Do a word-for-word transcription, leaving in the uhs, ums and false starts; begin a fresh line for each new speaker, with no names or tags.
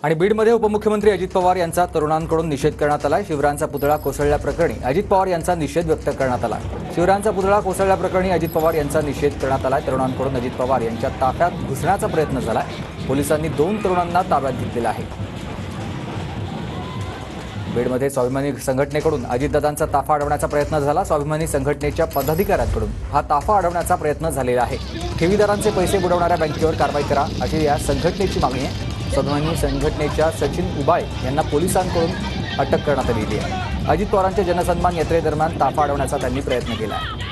आणि बीडमध्ये उपमुख्यमंत्री अजित पवार यांचा तरुणांकडून निषेध करण्यात आला। शिवरायांचा पुतळा कोसळल्याप्रकरणी अजित पवार यांचा निषेध व्यक्त करण्यात आला। शिवरायांचा पुतळा कोसळल्याप्रकरणी अजित पवार यांचा निषेध करण्यात आला। तरुणांकडून अजित पवार यांच्या ताफ्यात घुसण्याचा प्रयत्न झाला। पोलिसांनी दोन तरुणांना ताब्यात घेतलेला आहे। बीडमध्ये स्वाभिमानी संघटनेकडून अजितदादांचा ताफा अडवण्याचा प्रयत्न झाला। स्वाभिमानी संघटनेच्या पदाधिकाऱ्यांकडून हा ताफा अडवण्याचा प्रयत्न झालेला आहे। ठेवीदारांचे पैसे बुडवणाऱ्या बँकेवर कारवाई करा अशी या संघटनेची मागणी आहे। स्वाभिमानी संघटनेच्या सचिन उबाळे यांना पोलिसांकडून अटक करण्यात आली आहे। अजित पवारांच्या जनसन्मान यात्रेदरम्यान ताफा अडवण्याचा त्यांनी प्रयत्न केला आहे।